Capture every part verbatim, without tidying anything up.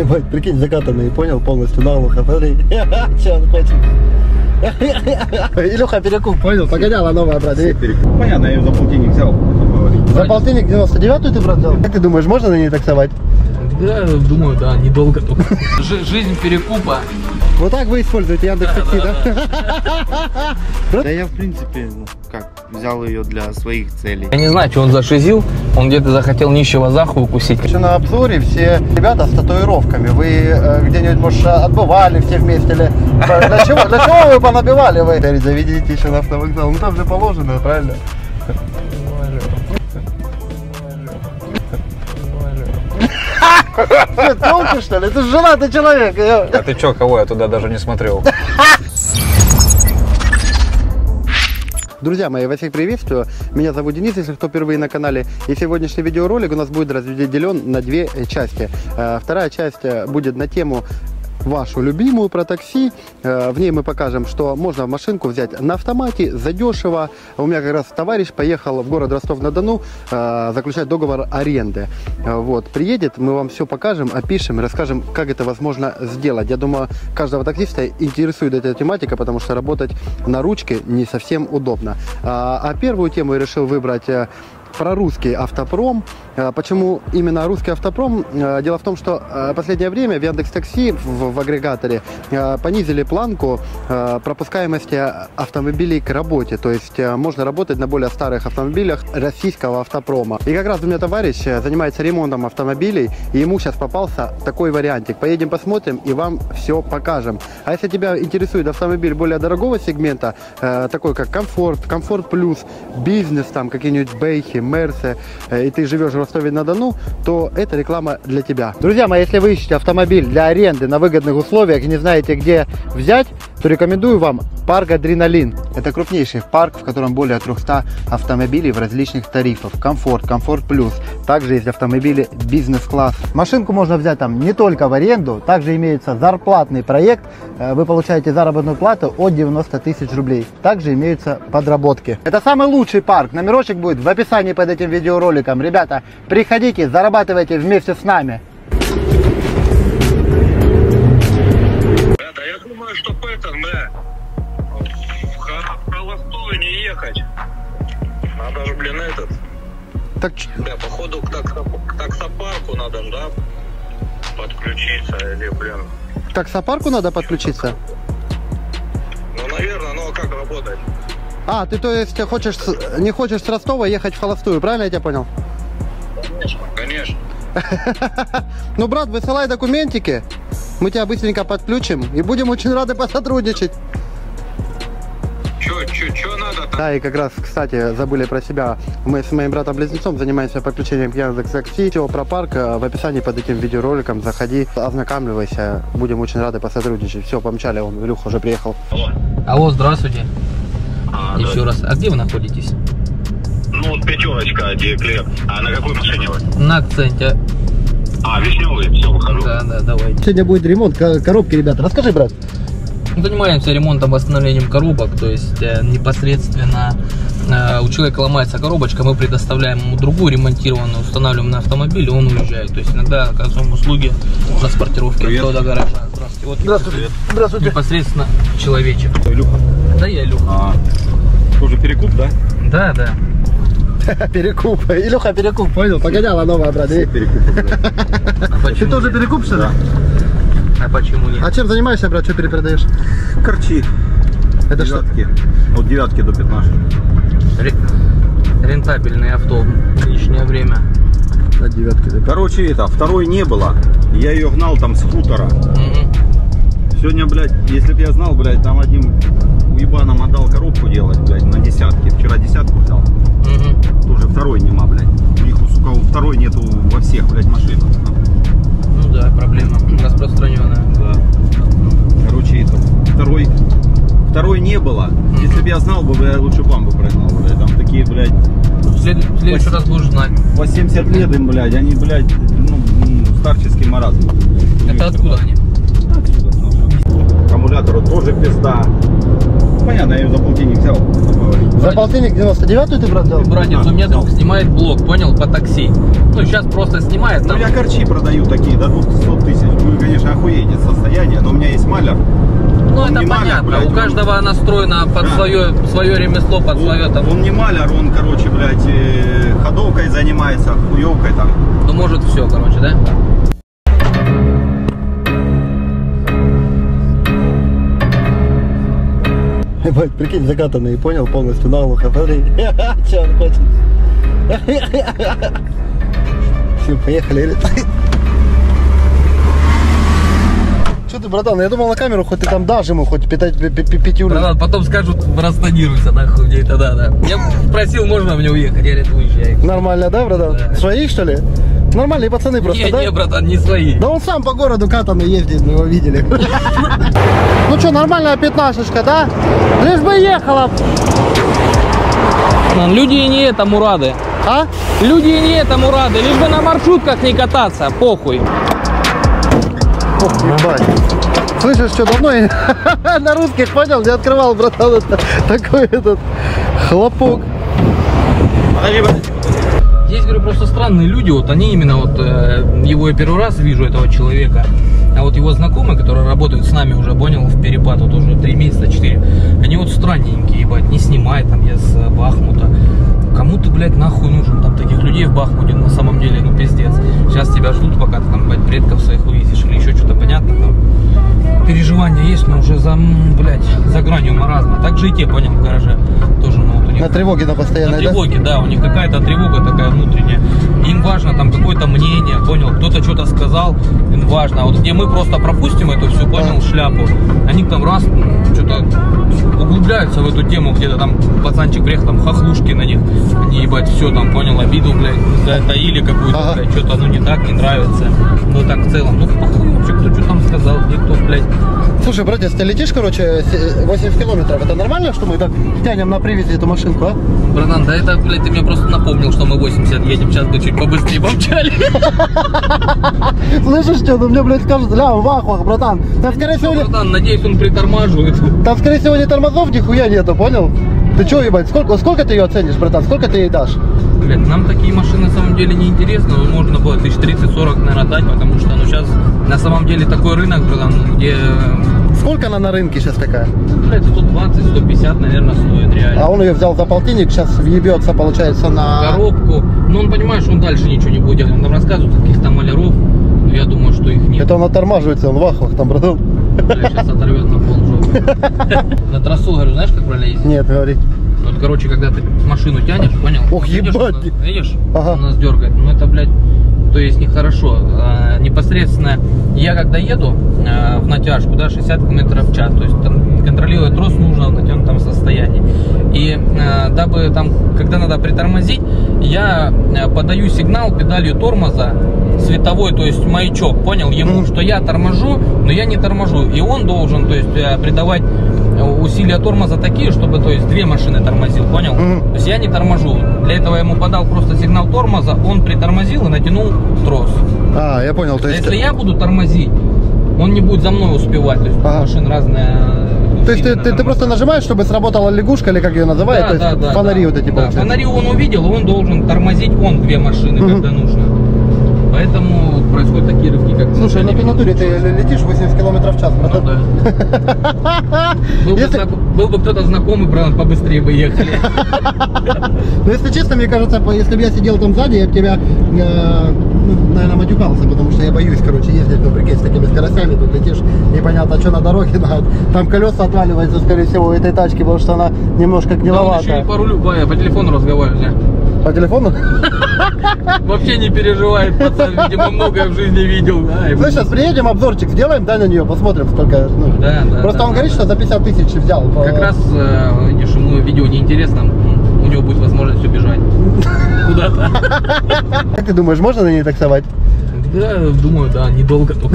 Прикинь, закатанный, понял, полностью наглухо, смотри. Че он хочет? Илюха, перекуп, понял, погоняла новая, брат. Понятно, я ее за полтинник взял. За полтинник девяносто девятую ты, брат, взял? Как ты думаешь, можно на ней таксовать? Да, думаю, да, недолго только. Жизнь перекупа. Вот так вы используете Яндекс.Такси, да? Да я, в принципе, ну, как, взял ее для своих целей. Я не знаю, что он зашизил, он где-то захотел нищего Заху укусить. Еще на обзоре все ребята с татуировками. Вы э, где-нибудь, может, отбывали все вместе или... Для чего, для чего вы понабивали вы? Заведите еще на автовокзал, ну там же положено, правильно? Ты толки, что ли? Ты же женатый человек. А ты чё, кого? Я туда даже не смотрел. Друзья мои, вас всех приветствую. Меня зовут Денис, если кто впервые на канале. И сегодняшний видеоролик у нас будет разделен на две части. Вторая часть будет на тему вашу любимую про такси. В ней мы покажем, что можно машинку взять на автомате, задешево. У меня как раз товарищ поехал в город Ростов-на-Дону заключать договор аренды. Вот. Приедет, мы вам все покажем, опишем и расскажем, как это возможно сделать. Я думаю, каждого таксиста интересует эта тематика, потому что работать на ручке не совсем удобно. А первую тему я решил выбрать про русский автопром. Почему именно русский автопром? Дело в том, что в последнее время в Яндекс.Такси в, в агрегаторе понизили планку пропускаемости автомобилей к работе. То есть можно работать на более старых автомобилях российского автопрома. И как раз у меня товарищ занимается ремонтом автомобилей, и ему сейчас попался такой вариантик. Поедем посмотрим и вам все покажем. А если тебя интересует автомобиль более дорогого сегмента, такой как комфорт, комфорт плюс, бизнес, там какие-нибудь бэйхи, мерсы, и ты живешь в Ростове-на-Дону, то это реклама для тебя. Друзья мои, если вы ищете автомобиль для аренды на выгодных условиях и не знаете, где взять, то рекомендую вам парк Адреналин. Это крупнейший парк, в котором более трёхсот автомобилей в различных тарифах. Комфорт, комфорт плюс. Также есть автомобили бизнес-класс. Машинку можно взять там не только в аренду, также имеется зарплатный проект. Вы получаете заработную плату от девяноста тысяч рублей. Также имеются подработки. Это самый лучший парк. Номерочек будет в описании под этим видеороликом. Ребята, приходите, зарабатывайте вместе с нами. Да, я думаю, что Пэтон, да, в холостую не ехать. Надо же, блин, этот. Так... Да, походу к, таксо, к таксопарку надо, да, подключиться или, блин. К таксопарку надо подключиться? Ну, наверное, ну а как работать? А, ты то есть хочешь, не хочешь с Ростова ехать в холостую, правильно я тебя понял? Конечно, конечно. Ну, брат, высылай документики, мы тебя быстренько подключим и будем очень рады посотрудничать. Чё, чё, чё надо там? Да, и как раз, кстати, забыли про себя. Мы с моим братом-близнецом занимаемся подключением к Яндекс.Такси. Все про парк в описании под этим видеороликом. Заходи, ознакомливайся. Будем очень рады посотрудничать. Все, помчали, он, Илюха уже приехал. Алло. Алло, здравствуйте. А, Еще да. раз, а где вы находитесь? Ну, вот пятерочка, Диэклер. А на какой машине вы? На акценте. А, вишневый, все, выхожу. Да, да, давайте. Сегодня будет ремонт коробки, ребята. Расскажи, брат. Занимаемся ремонтом, восстановлением коробок, то есть э, непосредственно э, у человека ломается коробочка, мы предоставляем ему другую ремонтированную, устанавливаем на автомобиль, и он уезжает. То есть иногда оказываем услуги транспортировки до гаража. Здравствуйте. Вот, Здравствуйте. Здравствуйте. Непосредственно человечек. Илюха. Да, я Илюха. А, тоже перекуп, да? Да, да. Перекуп. Илюха, перекуп, понял? Погоняла новая, брат. Перекуп. А Ты тоже перекуп, что ли? Да. А почему нет? А чем занимаешься, брат? Что перепродаешь? Корчи. Это что? Девятки. От девятки до пятнашки. Рентабельное авто в лишнее время. От девятки до... Короче, это, второй не было. Я ее гнал там с хутора. Угу. Сегодня, блядь, если бы я знал, блядь, там одним уебаном отдал коробку делать, блядь, на десятки. Вчера десятку взял. Угу. Тоже второй нема, блядь. У них, сука, у второй нету во всех, блядь, машинах. Ну да, проблема распространенная. Да. Короче, это, второй, второй не было. Mm-hmm. Если бы я знал, бы, я лучше вам бы прогнал, блядь. Там такие, блядь... В след... следующий раз будешь знать. По семьдесят лет им, блядь, они, блядь, ну, старческий маразм. Это откуда они? Отсюда, ну, аккумулятору тоже пизда. Понятно, я ее за полтинник взял. За полтинник девяносто девятую ты, брат, взял? Братец, А, у меня взял. друг снимает блог, понял, по такси. Ну, сейчас просто снимает Ну, там. я корчи продаю такие, до двухсот тысяч. маляр. Ну, Он это не маляр, понятно. блядь, У он- каждого настроено под Да. свое, свое ремесло, под Он, свое там. он не маляр, он, короче, блядь, э, ходовкой занимается, хуевкой там. Ну, может, все, короче, да? Ебать, прикинь, закатанный, понял, полностью наглухо, смотри. Че он хочет? Все, поехали. Че ты, братан, я думал на камеру, хоть ты там дашь ему, хоть питать пятюлю. Братан, потом скажут, расстонируйся, нахуй, где это надо. Я просил, можно мне уехать, я говорит, уезжай. Нормально, да, братан? Да. Свои, что ли? Нормальные пацаны просто, Не, да? не, братан, не свои. Да он сам по городу катанный ездит, мы его видели. Ну что, нормальная пятнашечка, да? Лишь бы ехала. Люди и не этому рады. А? Люди и не этому рады. Лишь бы на маршрутках не кататься, похуй. Ох, ебать. Слышишь, что давно я на русских, понял, не открывал, братан, это, такой этот хлопок. Подожди, подожди. Здесь, говорю, просто странные люди, вот они именно вот, э, его я первый раз вижу, этого человека, а вот его знакомые, которые работают с нами уже, понял, в перепад, вот уже три месяца, четыре, они вот странненькие, ебать, не снимай, там, я с Бахмута. Кому ты, блядь, нахуй нужен? Там таких людей в Бахмуте на самом деле, ну пиздец. Сейчас тебя ждут, пока ты там, блядь, предков своих увидишь или еще что-то, понятно, там переживания есть, но уже за, м, блядь, за гранью маразма. Так же и те, понял, в гараже тоже, ну вот у них... На тревоге на На постоянной, да? тревоге, да, у них какая-то тревога такая внутренняя. Им важно там какое-то мнение, понял, кто-то что-то сказал, им важно. А вот где мы просто пропустим эту всю, понял, шляпу, они там раз, что-то углубляются в эту тему, где-то там пацанчик приехал, там хохлушки на них, они, ебать, все там, понял, обиду, блядь, затаили какую-то, Ага. блядь, что-то, ну, не так, не нравится. Ну, так в целом, ну, похуй вообще, кто что там сказал, где кто, блядь. Слушай, братец, ты летишь, короче, с- восемьдесят километров, это нормально, что мы так тянем на привязи эту машинку, а? Братан, да это, блядь, ты мне просто напомнил, что мы восемьдесят едем, сейчас бы чуть побыстрее помчали. Слышишь, что? Ну мне, блядь, скажут, ля, в ахуах, братан. Там, скорее всего, не- Братан, надеюсь, он притормаживает. там, скорее всего, не тормозов, нихуя нету, понял? Ты что, ебать, сколько, сколько ты ее оценишь, братан? Сколько ты ей дашь? Блядь, нам такие машины на самом деле не интересны, но можно было тысяч тридцать-сорок, наверное, дать, потому что, ну, сейчас на самом деле такой рынок, братан, где, Сколько она на рынке сейчас такая? блядь, сто двадцать - сто пятьдесят, наверное, стоит реально. А он ее взял за полтинник, сейчас въебется, получается, на... Коробку, ну, он, понимаешь, он дальше ничего не будет делать, он нам рассказывает каких-то маляров, но я думаю, что их нет. Это он оттормаживается, он в ахуах там, братан. Блядь, сейчас оторвет на полжопы. На трассу, говорю, знаешь, как правильно ездить? Нет, говори. Вот, короче, когда ты машину тянешь, понял? Ох, Видишь, ебать. он нас- Видишь? Ага. Он нас дергает. Ну, это, блядь, то есть нехорошо. А, непосредственно я когда еду а, в натяжку, да, шестьдесят километров в час, то есть там контролировать трос нужно в натянутом состоянии. И а, дабы там, когда надо притормозить, я а, подаю сигнал педалью тормоза световой, то есть маячок, понял, ему, Мгм. что я торможу, но я не торможу. И он должен, то есть, а, придавать усилия тормоза такие, чтобы, то есть, две машины тормозил, понял? Мгм. То есть я не торможу. Для этого я ему подал просто сигнал тормоза, он притормозил и натянул трос. А, я понял, то А есть... если я буду тормозить, он не будет за мной успевать. То есть Ага. машин разные. То есть ты, ты, ты просто нажимаешь, чтобы сработала лягушка, или как ее называют, то есть фонари вот эти, да. получается. Фонари он увидел, и он должен тормозить он две машины, Мгм. когда нужно. Поэтому происходят такие рывки, как Слушай, ну ты на туре ты летишь восемьдесят километров в час, Ну, братан. да. Был, бы Если- знак- был бы кто-то знакомый, правда, побыстрее бы ехали. Ну, если честно, мне кажется, по- если бы я сидел там сзади, я бы тебя, э, ну, наверное, матюкался, потому что я боюсь, короче, ездить, ну, прикинь, с такими скоростями, тут летишь, непонятно, что на дороге, надо. Там колеса отваливаются, скорее всего, у этой тачки, потому что она немножко Да, он гниловатая. еще и по рулю, по, по телефону разговаривает. По телефону? Вообще не переживает, пацан, видимо, многое в жизни видел. Да, и- Ну, сейчас приедем, обзорчик сделаем, да, на нее, посмотрим, сколько, ну. Да, да, Просто да, он да, говорит, да. что за пятьдесят тысяч взял. по- Как раз, э, видишь, ему видео неинтересно, у него будет возможность убежать куда-то. Как ты думаешь, можно на ней таксовать? Да, думаю, да, недолго только.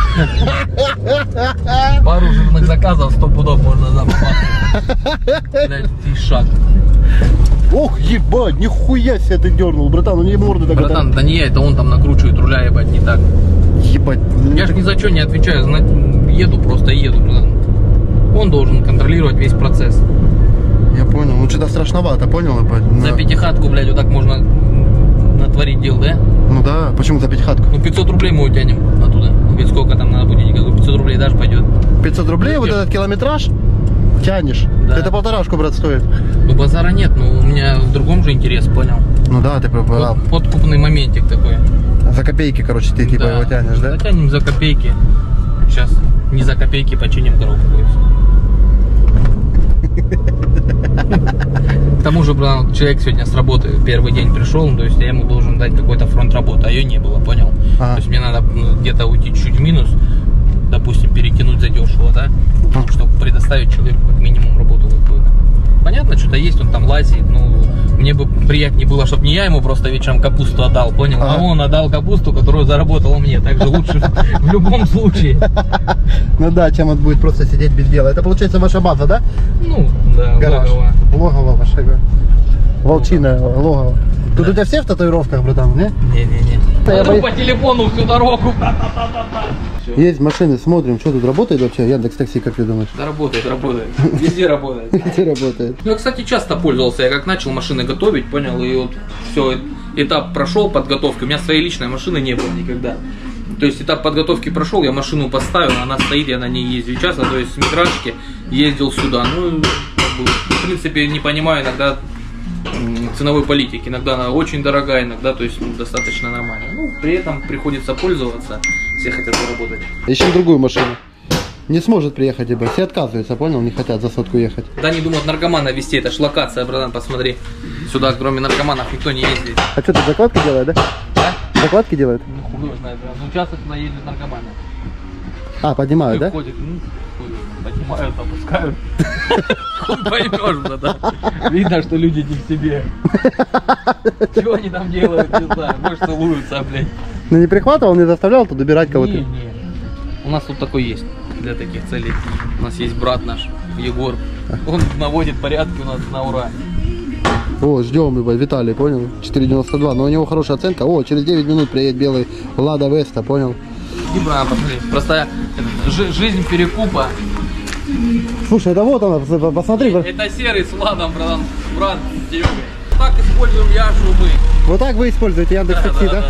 Пару жирных заказов, сто пудов можно запахать. Блять, и шаг. Ох, ебать, нихуя себе ты дернул, братан, ну не морду так. Братан, да не я, это он там накручивает руля, ебать, не так. Ебать. Я же ни за что не отвечаю, зна- еду, просто еду, братан. Он должен контролировать весь процесс. Я понял, ну что-то страшновато, понял? ебать? За На- пятихатку, блядь, вот так можно натворить дел, да? Ну да, почему за пятихатку? Ну пятьсот рублей мы утянем оттуда. Ну, ведь сколько там надо будет, никакой пятьсот рублей дашь пойдет. пятьсот рублей, вот этот километраж тянешь. Да. Это полторашку, брат, стоит. Ну, базара нет, но у меня в другом же интерес, понял? Ну да, ты Вот прав. подкупный моментик такой. За копейки, короче, ты типа его тянешь, да? Затянем за копейки. Сейчас не за копейки починим коробку. К тому же, блин, человек сегодня с работы первый день пришел, то есть я ему должен дать какой-то фронт работы, а ее не было, понял? Ага. То есть мне надо ну, где-то уйти чуть в минус, допустим, перекинуть задешево, да? Ну, чтобы предоставить человеку как минимум работу какую-то. Понятно, что-то есть, он там лазит, ну, мне бы приятнее было, чтобы не я ему просто вечером капусту отдал, понял? Ага. А он отдал капусту, которую заработал мне, так же лучше в любом случае. Ну да, чем он будет просто сидеть без дела. Это получается ваша база, да? Ну, да, Гараж. логово. Логово ваше. Волчиное логово. Тут у тебя все в татуировках, братан, не? Не-не-не. Я Я боюсь- по телефону всю дорогу. Есть машины, смотрим, что тут работает вообще. Яндекс Такси, как ты думаешь? Да работает, работает. Везде работает. Где работает? Ну, я, кстати, часто пользовался. Я как начал машины готовить, понял, и вот все, этап прошел подготовки. У меня своей личной машины не было никогда. То есть этап подготовки прошел, я машину поставил, она стоит, я на ней езжу часто. То есть с Митрашки ездил сюда. Ну, как бы, в принципе, не понимаю иногда м, ценовой политики. Иногда она очень дорогая, иногда, то есть, достаточно нормально. Ну, при этом приходится пользоваться. Все хотят заработать. Ищем другую машину. Не сможет приехать, ибо все отказываются, понял? Не хотят за сотку ехать. Да не думают наркомана везти, это ж локация, братан, посмотри. Сюда, кроме наркоманов, никто не ездит. А что, тут закладки делают, да? Да? Закладки делают? Ну, хуй его знает, да. Ну, часто сюда ездят наркоманы. А, поднимают, да? Ходят, ну, хуй, поднимают, опускают. Хуй поймешь, братан. Видно, что люди не в себе. Чего они там делают, не знаю. Может, целуются, блядь. Ну не прихватывал, не заставлял тут убирать кого-то? Не, не. У нас тут такой есть для таких целей. У нас есть брат наш, Егор. Он наводит порядки у нас на ура. О, ждем, ибо Виталий, понял? четыре девяносто два, но у него хорошая оценка. О, через девять минут приедет белый Лада Веста, понял? И, брат, посмотри, просто жи- жизнь перекупа. Слушай, это вот она, посмотри. Это серый с Владом, братан, брат с Серегой. Так используем Яшу мы. Вот так вы используете Яндекс Такси, да?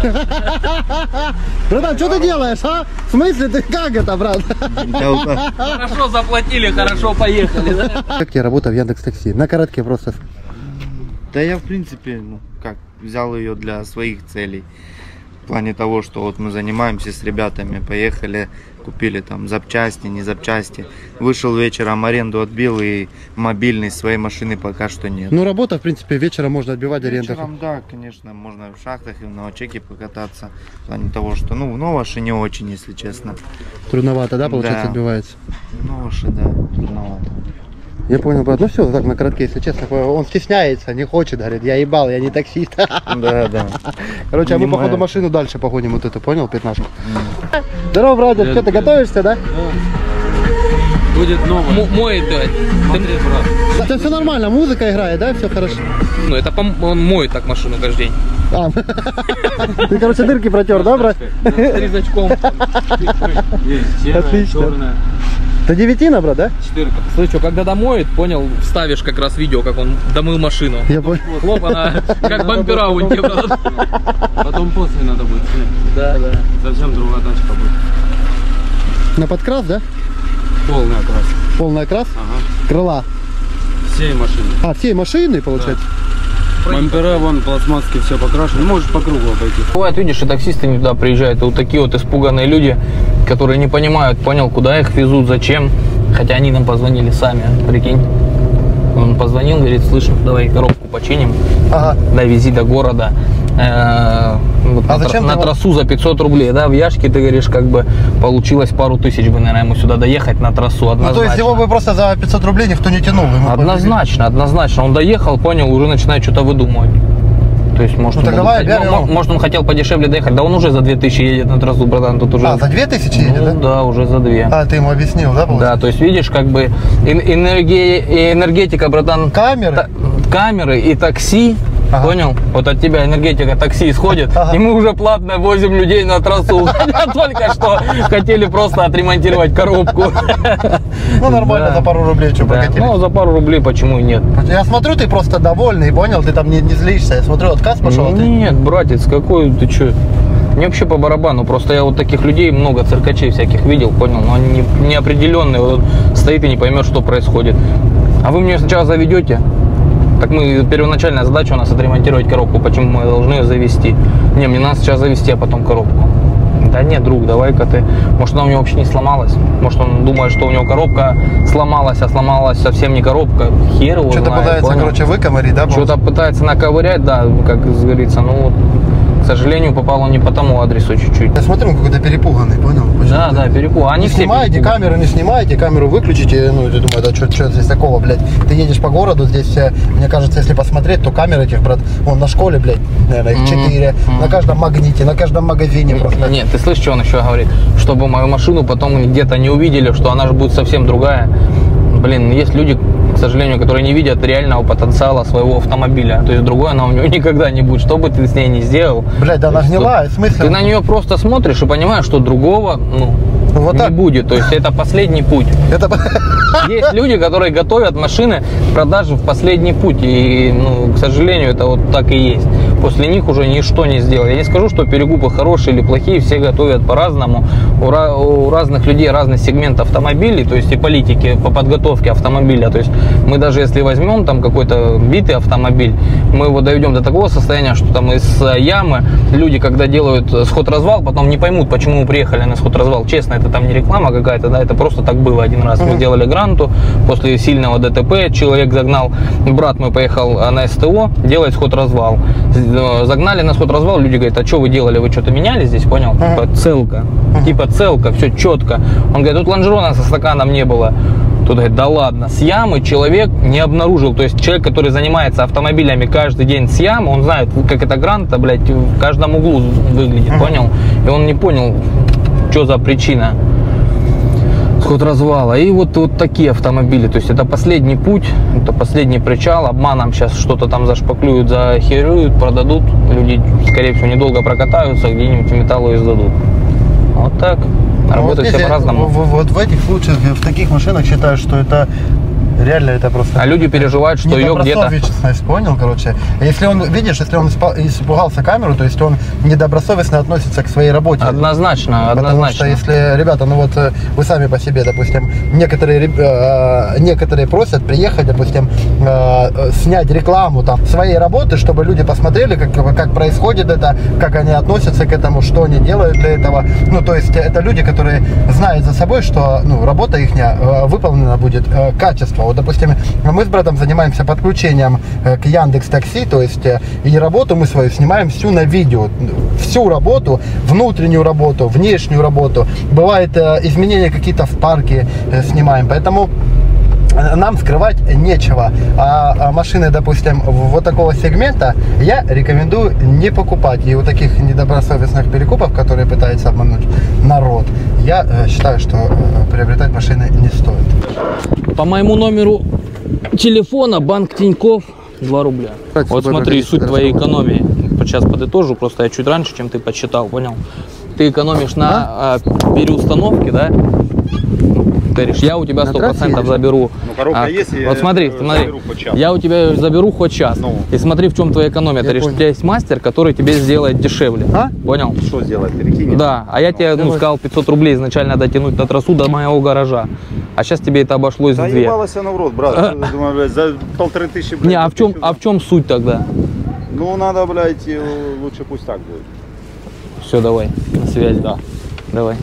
Братан, что ты делаешь, а? В смысле, ты как это, брат? Хорошо заплатили, хорошо поехали, да? Как тебе работа в Яндекс Такси? На коротке просто. Да я, в принципе, ну, как, взял ее для своих целей. В плане того, что вот мы занимаемся с ребятами, поехали, купили там запчасти, не запчасти. Вышел вечером, аренду отбил, и мобильной своей машины пока что нет. Ну, работа, в принципе, вечером можно отбивать аренду. Вечером, да, конечно, можно в шахтах и в новочеке покататься. В плане того, что, ну, в Новоше не очень, если честно. Трудновато, да, получается, Да. отбивается? В Новоше, да, трудновато. Я понял, брат. Ну все, так на коротке, если честно, он стесняется, не хочет, говорит, я ебал, я не таксист. Да, да. Короче, а мы, Понимаю. походу, машину дальше погоним, вот эту, понял, пятнашку? Здорово, братья, что, ты готовишься, да? Будет новое. М- моет, да. Ты- Это все нормально, музыка играет, да, все хорошо? Ну, это пом- он моет так машину каждый день. А, ты, короче, дырки протер, да, брат? С резачком. Отлично. Это девятина, брат, да? Слышь, что, когда домоет, понял, вставишь как раз видео, как он домыл машину. Я понял. Хлоп, она как бампера у него. Потом после надо будет снять. Да, да. Совсем другая тачка будет. На подкрас, да? Полный окрас. Полный окрас? Ага. Крыла. Всей машины. А, всей машины, получается? Бампера, вон, пластмасски, все покрашено. Можешь по кругу обойти. Бывает, видишь, и таксисты не туда приезжают, и вот такие вот испуганные люди, которые не понимают, понял, куда их везут, зачем. Хотя они нам позвонили сами, прикинь. Он позвонил, говорит, слышь, давай коробку починим, Ага. довези до города. Э, вот А на, зачем тра- ты на его- трассу за пятьсот рублей, да, в Яшке, ты говоришь, как бы получилось пару тысяч бы, наверное, ему сюда доехать на трассу, Ну, однозначно. то есть его бы просто за пятьсот рублей никто не тянул. ему Однозначно, однозначно. Он доехал, понял, уже начинает что-то выдумывать. То есть, может, Ну, он, так давай м- объявим м- его. может, он хотел подешевле доехать. Да он уже за две тысячи едет на трассу, братан, тут уже. А, за две тысячи едет, ну, да? да, уже за две. А, ты ему объяснил, да, Да, получается? то есть, видишь, как бы эн- энерге- энергетика, братан, Камеры? та- камеры и такси, Ага. понял? Вот от тебя энергетика такси исходит, Ага. и мы уже платно возим людей на трассу. Только что хотели просто отремонтировать коробку. Ну, нормально, Да. за пару рублей что Да, прокатили. ну, за пару рублей почему и нет? Я смотрю, ты просто довольный, понял? Ты там не, не злишься. Я смотрю, отказ пошел, а ты... Нет, братец, какой ты чё? Мне вообще по барабану, просто я вот таких людей, много циркачей всяких видел, понял, но они не, неопределенные, вот стоит и не поймет, что происходит. А вы мне сначала заведете, так мы, первоначальная задача у нас отремонтировать коробку, почему мы должны ее завести. Не, мне надо сейчас завести, а потом коробку. Да нет, друг, давай-ка ты, может она у него вообще не сломалась, может он думает, что у него коробка сломалась, а сломалась совсем не коробка, хер его Что-то знает, пытается, понял? короче, выковырить, да? Что-то пытается наковырять, да, как говорится, ну вот, к сожалению, попал он не по тому адресу чуть-чуть. Я смотрю, он какой-то перепуганный, понял? Да, да, перепуг. Они Не все снимаете перепуганы. камеру, не снимаете, камеру выключите, ну, ты думаешь, да что здесь такого, блядь? Ты едешь по городу, здесь, э, мне кажется, если посмотреть, то камеры этих, брат, вон на школе, блядь, наверное, их четыре, Мгм. на каждом магните, на каждом магазине просто. Нет, ты слышишь, что он еще говорит? Чтобы мою машину потом где-то не увидели, что она же будет совсем другая. Блин, есть люди, к сожалению, которые не видят реального потенциала своего автомобиля. То есть другой она у него никогда не будет. Что бы ты с ней ни сделал. Блядь, да она то есть гнилая, в смысле? Ты на нее просто смотришь и понимаешь, что другого, ну, Вот не так. будет. То есть это последний путь. Это... Есть люди, которые готовят машины к продаже в последний путь. И, ну, к сожалению, это вот так и есть. После них уже ничто не сделать. Я не скажу, что перегубы хорошие или плохие, все готовят по-разному. У, ra- у разных людей разный сегмент автомобилей, то есть и политики по подготовке автомобиля. То есть мы даже если возьмем там какой-то битый автомобиль, мы его доведем до такого состояния, что там из ямы люди, когда делают сход-развал, потом не поймут, почему мы приехали на сход-развал. Честно, это там не реклама какая-то, да, это просто так было один раз. Мы делали гранту, после сильного ДТП человек загнал, брат мой поехал на СТО делать сход-развал. Загнали на сход-развал, люди говорят, а что вы делали, вы что-то меняли здесь, понял? Типа целка, типа целка, все четко. Он говорит, тут лонжерона со стаканом не было. Тут говорит, да ладно, с ямы человек не обнаружил. То есть человек, который занимается автомобилями каждый день с ямы, он знает, как эта гранта, блядь, в каждом углу выглядит, понял? И он не понял, что за причина сход-развала. И вот, вот такие автомобили. То есть это последний путь, это последний причал. Обманом сейчас что-то там зашпаклюют, захеруют, продадут. Люди, скорее всего, недолго прокатаются, где-нибудь металлу и сдадут. Вот так. Работают вот все эти- по-разному. в- в- Вот в этих случаях, в таких машинах считаю, что это реально это просто... А люди переживают, что ее где-то... Недобросовестность, понял, короче. Если он, видишь, если он испа- испугался камеру, то есть он недобросовестно относится к своей работе. Однозначно, Потому однозначно. что если, ребята, ну вот э, вы сами по себе, допустим, некоторые, реб- э, некоторые просят приехать, допустим, э, э, снять рекламу там своей работы, чтобы люди посмотрели, как, как происходит это, как они относятся к этому, что они делают для этого. Ну, то есть это люди, которые знают за собой, что ну, работа их э, выполнена будет э, качество. Вот, допустим, мы с братом занимаемся подключением э, к Яндекс.Такси, то есть э, и работу мы свою снимаем всю на видео, всю работу, внутреннюю работу, внешнюю работу. Бывает э, изменения какие-то в парке э, снимаем, поэтому нам скрывать нечего. А, а машины, допустим, вот такого сегмента я рекомендую не покупать. И у таких недобросовестных перекупов, которые пытаются обмануть народ, я э, считаю, что э, приобретать машины не стоит. По моему номеру телефона банк Тинькофф два рубля. Так, Вот с тобой смотри, проходить, суть хорошо. твоей экономии. Сейчас подытожу, просто я чуть раньше, чем ты подсчитал, понял? Ты экономишь на а, переустановке, да? Говоришь, я у тебя На сто трассе процентов едешь? заберу. Ну, коробка А, есть, и вот я смотри, заберу смотри, хоть час. я у тебя заберу хоть час. Ну. И смотри, в чем твоя экономия. Ты Я говоришь, у понял. тебя есть мастер, который тебе сделает дешевле. А? Понял? Что сделать, перекинет? Да, а я тебе ну, Давай. сказал пятьсот рублей изначально дотянуть на трассу до моего гаража. А сейчас тебе это обошлось Да в две. ебалась она в рот, брат. Я думаю, блядь, за полторы тысячи, блядь. Не, а в чем, тысячу, а в чем суть тогда? Ну, надо, блядь, э, лучше пусть так будет. Все, давай, на связи. Да. Давай.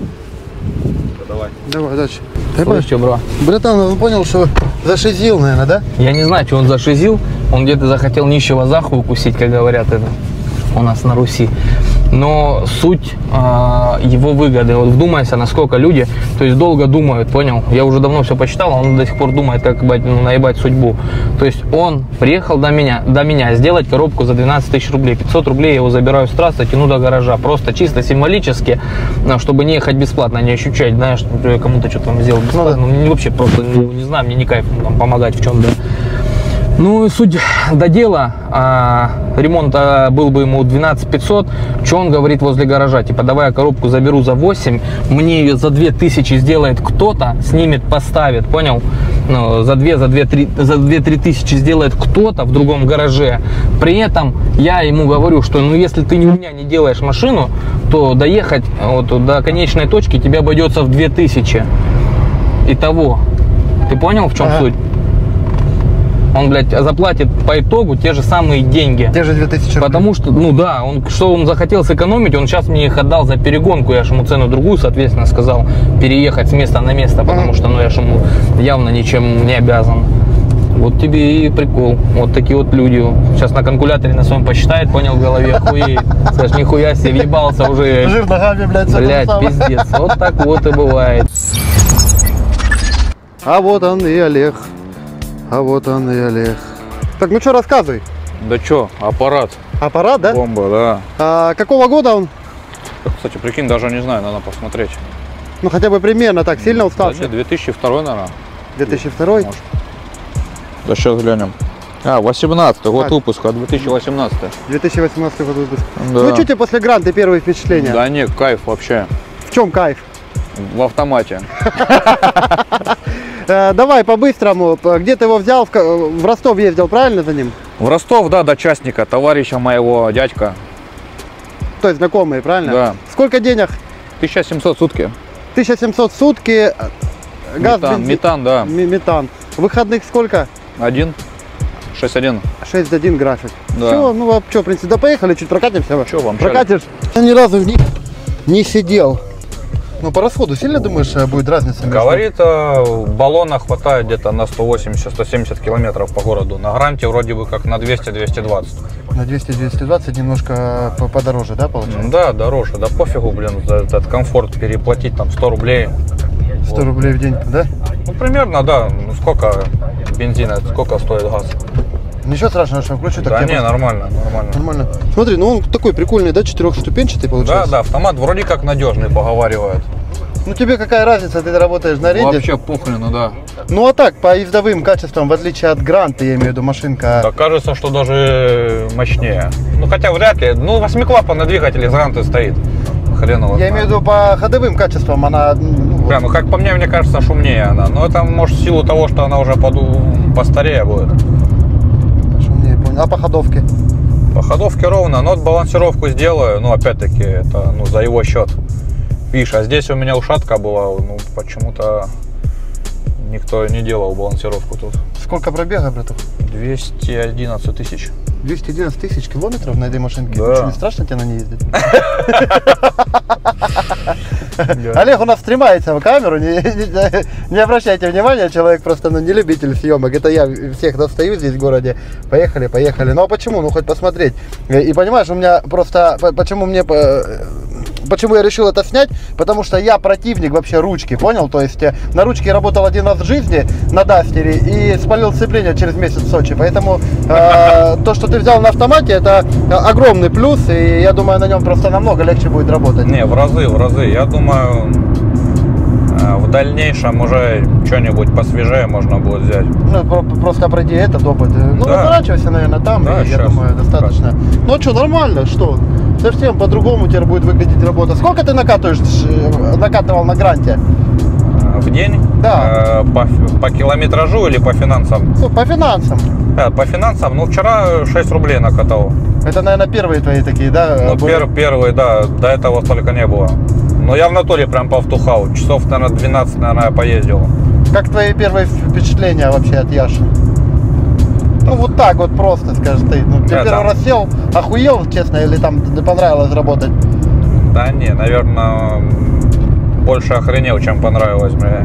Давай. Давай, дальше. Слышь, что, бро? Братан, он понял, что зашизил, наверное, да? Я не знаю, что он зашизил. Он где-то захотел нищего заху укусить, как говорят это у нас на Руси. Но суть э, его выгоды. Вот вдумайся, насколько люди, то есть долго думают, понял? Я уже давно все почитал, а он до сих пор думает, как ну, наебать судьбу. То есть он приехал до меня, до меня сделать коробку за двенадцать тысяч рублей. пятьсот рублей я его забираю с трассы, тяну до гаража. Просто чисто символически, чтобы не ехать бесплатно, не ощущать, знаешь, что я кому-то что-то там сделал бесплатно. Ну, вообще просто, ну, не знаю, мне не кайф там, помогать в чем-то. Ну и суть до дела, а, ремонт а, был бы ему двенадцать пятьсот, что он говорит возле гаража, типа давай я коробку заберу за восемь, мне ее за две тысячи сделает кто-то, снимет, поставит, понял? Ну, за две, за две, три, за две-три тысячи сделает кто-то в другом гараже. При этом я ему говорю, что ну если ты у меня не делаешь машину, то доехать вот, до конечной точки тебе обойдется в две тысячи. Итого. Ты понял, в чем ага. суть? Он, блядь, заплатит по итогу те же самые деньги. Те же две тысячи рублей. Потому что, ну да, он, что он захотел сэкономить, он сейчас мне их отдал за перегонку. Я же ему цену другую, соответственно, сказал переехать с места на место, потому что, ну, я же ему явно ничем не обязан. Вот тебе и прикол. Вот такие вот люди. Сейчас на калькуляторе на своем посчитает, понял, в голове, охуеет. Скажешь, нихуя себе, въебался уже. Жир ногами, блядь, блядь, пиздец. Вот так вот и бывает. А вот он и Олег. А вот он и Олег. Так, ну что, рассказывай. Да что, аппарат. Аппарат, да? Бомба, да. А, какого года он? Кстати, прикинь, даже не знаю, надо посмотреть. Ну, хотя бы примерно так, сильно устал? Да, нет, две тысячи второй, наверное. две тысячи второй? Может. Да сейчас глянем. А, восемнадцатый год а. выпуска, две тысячи восемнадцатый. две тысячи восемнадцатый год выпуска. Да. Ну, что тебе после гранта первые впечатления? Да не, кайф вообще. В чем кайф? В автомате. Давай по-быстрому, где ты его взял? В Ростов ездил, правильно за ним? В Ростов, да, до частника, товарища моего дядька. То есть знакомые, правильно? Да. Сколько денег? тысяча семьсот сутки. тысяча семьсот сутки. Газ, метан, бензин, метан, да. Метан. Выходных сколько? Один. шесть один. шесть один график. Да. Все, ну а что, в принципе, да поехали, чуть прокатимся. Что вам? Прокатишь? Я ни разу в них не сидел. Ну, по расходу сильно думаешь, будет разница? Между... Говорит, в баллонах хватает где-то на сто восемьдесят — сто семьдесят километров по городу. На гранте вроде бы как на двести — двести двадцать. На двести — двести двадцать немножко подороже, да, получается? Да, дороже. Да пофигу, блин, за этот комфорт переплатить там сто рублей. сто вот. рублей в день, да? Ну, примерно, да. Ну, сколько бензина, сколько стоит газ? Ничего страшного, что включу так. Да не, нормально, нормально. Нормально. Смотри, ну он такой прикольный, да, четырехступенчатый получается? Да, да, автомат вроде как надежный, поговаривают. Ну тебе какая разница, ты работаешь на рейде? Вообще похрена, да. Ну а так, по ездовым качествам, в отличие от Гранта, я имею в виду, машинка... Да кажется, что даже мощнее. Ну хотя вряд ли. Ну восьмиклапанный двигатель из Гранты стоит. Хреново. Я имею в виду по ходовым качествам, она... Ну, Прям, ну как по мне, мне кажется, шумнее она. Но это может в силу того, что она уже поду... постарее будет. Шумнее, понял. А по ходовке? По ходовке ровно, но вот балансировку сделаю, ну опять-таки это ну, за его счет. Видишь, а здесь у меня ушатка была, ну почему-то никто не делал балансировку тут. Сколько пробега, братух? двести одиннадцать тысяч. двести одиннадцать тысяч километров на этой машинке? Да. Что, не страшно тебе на ней ездить? Олег у нас стремается в камеру, не, не, не обращайте внимания, человек просто ну, не любитель съемок. Это я всех достаю здесь в городе. Поехали, поехали. Ну а почему? Ну хоть посмотреть. И понимаешь, у меня просто, почему мне, почему я решил это снять? Потому что я противник вообще ручки, понял? То есть на ручке работал один раз в жизни на Дастере и спалил сцепление через месяц в Сочи. Поэтому э, то, что ты взял на автомате, это огромный плюс. И я думаю, на нем просто намного легче будет работать. Не, в разы, в разы. Я думаю, в дальнейшем уже что-нибудь посвежее можно будет взять. Ну, просто пройди этот опыт. Ну, да. Разворачивайся, наверное, там, да, и, я сейчас. думаю, достаточно. Ну, что, нормально, что? Совсем по-другому теперь будет выглядеть работа. Сколько ты накатываешь, накатывал на Гранте? В день? Да. Э, по, по километражу или по финансам? Ну, по финансам. Да, по финансам, ну, вчера шесть рублей накатал. Это, наверное, первые твои такие, да? Ну, более... пер, первый, да, до этого столько не было. Но я в натуре прям повтухал. Часов, наверное, двенадцать, наверное, я поездил. Как твои первые впечатления вообще от Яши? Ну, вот так вот просто, скажешь ты. Ну, ты Да, первый там... раз сел, охуел, честно, или там не понравилось работать? Да не, наверное, больше охренел, чем понравилось мне.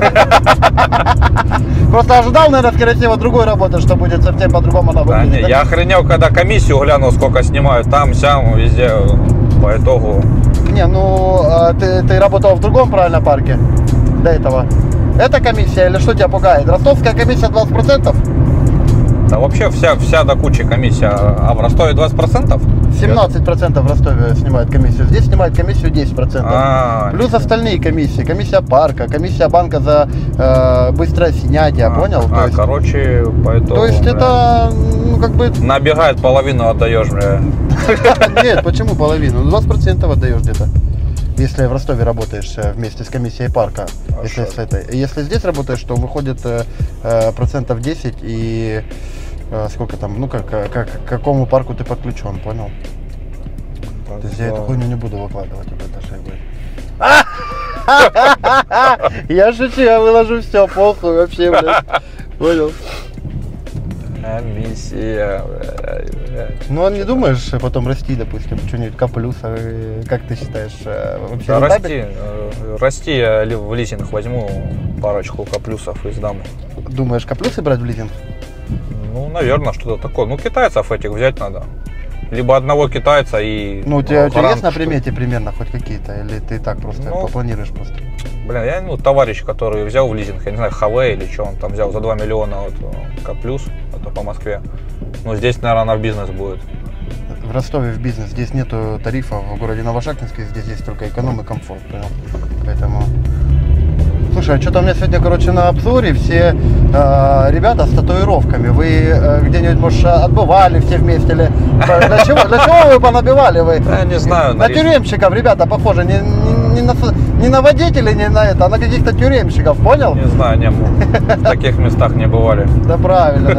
Просто ожидал, наверное, скорее всего, другой работы, что будет совсем по-другому она Да выглядит. не, я охренел, когда комиссию глянул, сколько снимают там, сям, везде, по итогу. Не, ну, а ты, ты работал в другом, правильно, парке до этого? Это комиссия или что тебя пугает? Ростовская комиссия двадцать процентов? Да вообще вся, вся до кучи комиссия. А в Ростове двадцать процентов? семнадцать процентов в Ростове снимает комиссию. Здесь снимает комиссию десять процентов. А, Плюс остальные комиссии. Комиссия парка, комиссия банка за э, быстрое снятие, а, понял? А, то, есть, короче, поэтому... то есть бля, это, ну, как бы... набегает, половину отдаешь, бля. Нет, почему половину? Ну, двадцать процентов отдаешь где-то. Если в Ростове работаешь э, вместе с комиссией парка. А Если, шо? с этой. Если здесь работаешь, то выходит э, э, процентов десять и э, сколько там, ну как, как, к какому парку ты подключен, понял? То есть я эту хуйню не буду выкладывать, это шайбой. Я шучу, я выложу все, похуй вообще, блядь. Понял? Комиссия, бля, бля. Ну, а не думаешь потом расти, допустим, что-нибудь К плюс, а, как ты считаешь, э, вообще Да рентабель- расти, э, расти, я ли- в лизинг возьму парочку К плюсов и сдам. Думаешь, К плюсы брать в лизинг? Ну, наверное, что-то такое. Ну, китайцев этих взять надо. Либо одного китайца и... Ну, у тебя, у тебя гарант, есть на что- примете примерно хоть какие-то, или ты так просто Ну, попланируешь просто? Блин, я, ну, товарищ, который взял в лизинг, я не знаю, Хавей или что он там взял за два миллиона вот, К плюс, это по Москве. Ну, здесь, наверное, она в бизнес будет. В Ростове в бизнес, здесь нету тарифов, в городе Новошахтинске здесь есть только эконом и комфорт, понял? Поэтому... Слушай, а что-то у меня сегодня, короче, на обзоре все э, ребята с татуировками. Вы э, где-нибудь, может, отбывали все вместе или... Для чего, для чего вы понабивали вы? Да, не знаю. На тюремщиков, ребята, похоже, не, не, не, на, не на водителей, не на это, а на каких-то тюремщиков, понял? Не знаю, не, в таких местах не бывали. Да правильно,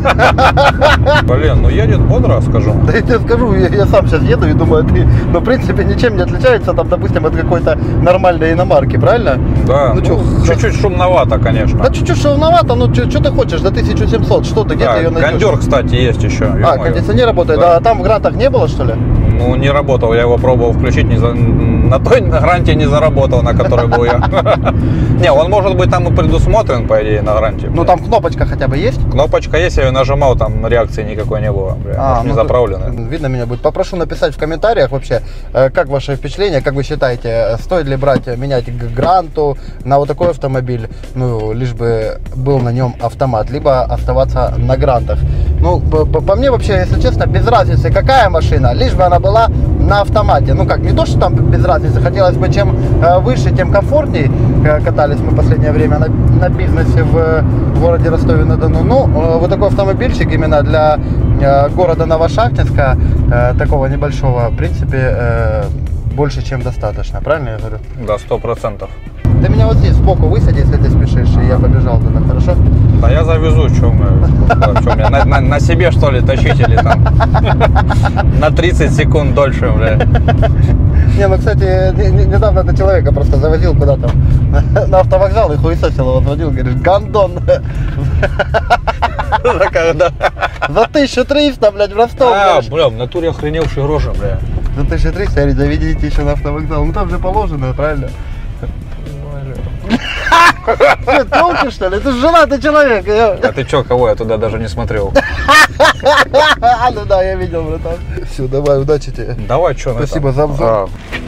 наверное. Блин, ну едет бодро, скажу. Да я тебе скажу, я, я сам сейчас еду и думаю, ты, ну, в принципе, ничем не отличается, там, допустим, от какой-то нормальной иномарки, правильно? Да, Ну, ну, чё, чуть-чуть шумновато, конечно. Да чуть-чуть шумновато, ну, что ты хочешь, до тысяча семьсот, что ты, где Да, ты ее найдешь? кондер, кстати, есть еще. А, ё-моё. кондиционер работает, Да. а там в грантах не было, что ли? Ну, не работал, я его пробовал включить, не за... на той гранте не заработал, на которой был я. Не, он может быть там и предусмотрен, по идее, на гранте. Ну, там кнопочка хотя бы есть? Кнопочка есть, я ее нажимал, там реакции никакой не было. Бля, может, не ну, заправленная. тут видно меня будет. Попрошу написать в комментариях вообще, э, как ваше впечатление, как вы считаете, э, стоит ли брать, э, менять г- гранту на вот такой автомобиль, ну, лишь бы был на нем автомат, либо оставаться на грантах. Ну, по, по- по мне вообще, если честно, без разницы, какая машина, лишь бы она была на автомате. Ну, как, не то, что там без разницы, хотелось бы, чем э, выше, тем комфортней. Э, катались мы в последнее время на, на бизнесе в, э, городе Ростове-на-Дону. Ну, э, вот такой автомобильчик именно для э, города Новошахтинска, э, такого небольшого, в принципе, э, больше, чем достаточно. Правильно я говорю? Да, сто процентов. Ты меня вот здесь сбоку высади, если ты спешишь, и я побежал туда, хорошо? Да я завезу, что мы, что мне, на, на- на себе что ли тащить или там на тридцать секунд дольше, бля. Не, ну, кстати, не- не- недавно это человека просто завозил куда-то на, на автовокзал и хуесосил его, отводил, говоришь, гандон. Когда? За тысячу триста, блядь, в Ростов, А, говоришь. бля, в натуре охреневший рожа, бля. За тысячу триста, говорит, заведите еще на автовокзал. Ну, там же положено, правильно? Ты толки, что ли? Ты же женатый человек. я- А ты чё, кого? Я туда даже не смотрел. Ну да, я видел, братан. Все, давай, удачи тебе. Давай, чё, на Спасибо этом? за обзор. А,